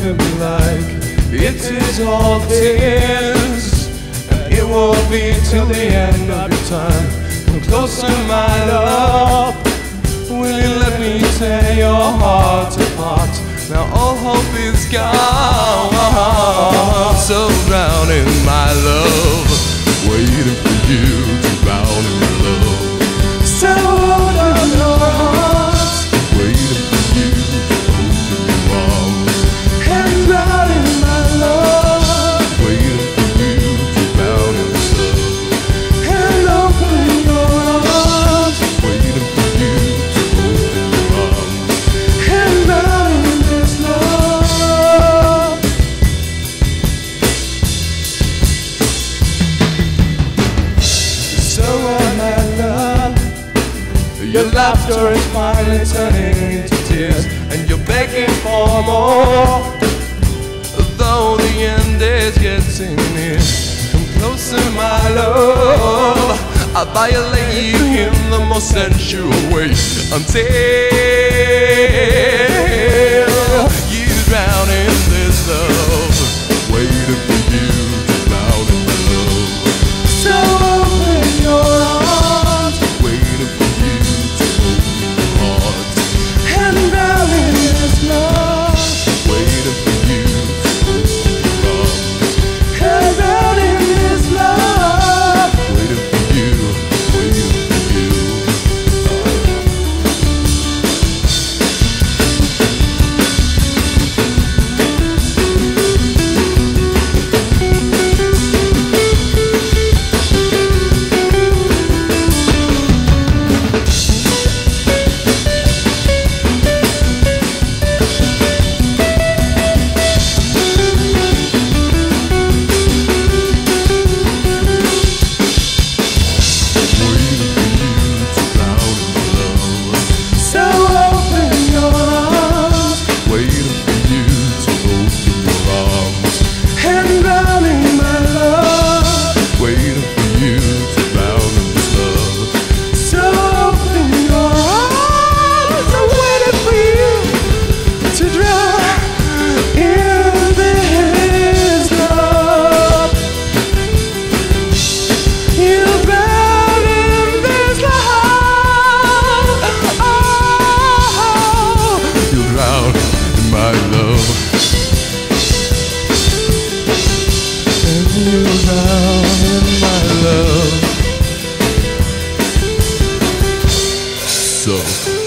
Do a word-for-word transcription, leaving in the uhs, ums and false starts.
can be like. It is all this, and it will be till the end of your time. Come closer, my love. Will you let me tear your heart apart? Now all hope is gone. So drown in my love, waiting for you to drown in love. So hold on your heart, waiting for you to open your arms. And drown in my love, waiting for you to drown in love. And open your arms, waiting for you to open your arms. And drown in this love. So my love, your laughter is finally turning into tears, and you're begging for more, though the end is getting near. Come closer, my love, I'll violate you in the most sensual way, until you drown in this love, waiting for you to drown in love. So open your arms, waiting for you to open your heart. And drown in this love, waiting for you to open your arms. And drown in this love, waiting for you, waiting for you. You drown in my love. So